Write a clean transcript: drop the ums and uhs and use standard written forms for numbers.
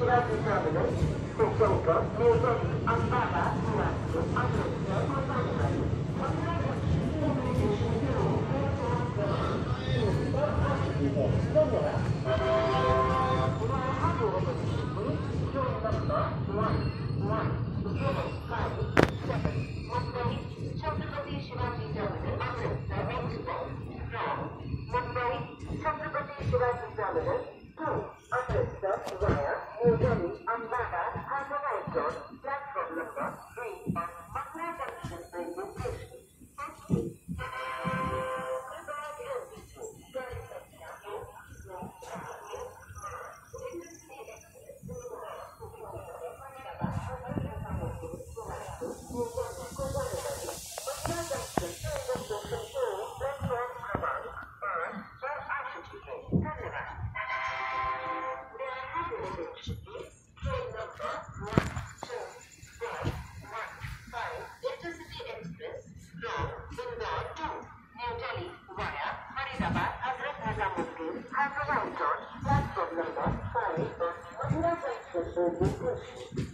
Shivaji Terminal, Kokolka, New Delhi, Ambala, Nagpur, Amritsar, Mumbai. Mathura Junction, Communication Bureau, धन्यवाद. Train number 1107 Mumbai, Chhatrapati Shivaji Terminal, Amritsar, Express from Mumbai, Chhatrapati Shivaji Terminal to Amritsar via New Delhi, Ambala, has arrived on platform number 3 on Mathura Junction railway station. Thank you. Intercity Express from Indore to New Delhi via Faridabad, Hazrat Nizamuddin has arrived on platform number 5 on Mathura Junction railway station.